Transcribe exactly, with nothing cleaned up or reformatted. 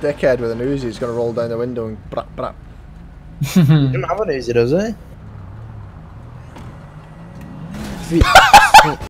dickhead with an Uzi is going to roll down the window and brap brap. He doesn't have an Uzi, does he?